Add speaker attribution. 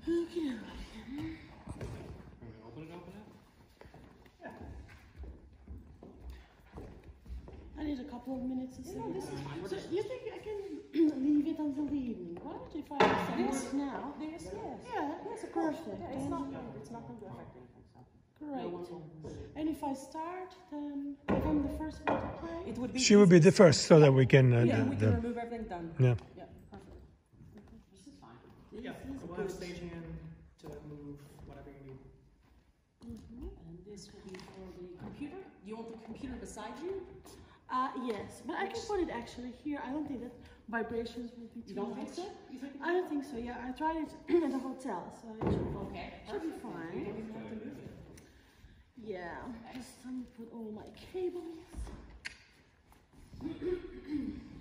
Speaker 1: Okay.
Speaker 2: Open it.
Speaker 1: Yeah. I need a couple of minutes to see. No, this is fine. So you think I can leave it until the evening, right? If I start now?
Speaker 3: Yes.
Speaker 1: Yeah,
Speaker 3: Yes, of
Speaker 1: perfect.
Speaker 3: course. Yeah, it's not going to affect anything. So.
Speaker 1: Great. And if I start, then if I'm the first one to play?
Speaker 3: It would be
Speaker 4: She will be the first, so that we can.
Speaker 3: yeah, we can remove everything done.
Speaker 4: Yeah.
Speaker 3: Yeah, perfect.
Speaker 1: This is fine.
Speaker 2: Yeah, we'll have a stagehand to move whatever you need.
Speaker 3: And this will be for the computer. You want the computer beside you?
Speaker 1: Yes, but I can put it actually here. I don't think that vibrations will be too
Speaker 3: You don't
Speaker 1: much.
Speaker 3: think so? You think
Speaker 1: I don't think so, yeah. I tried it at a hotel, so it should be fine.
Speaker 3: You don't even have to move it.
Speaker 1: Yeah, just let me put all my cables.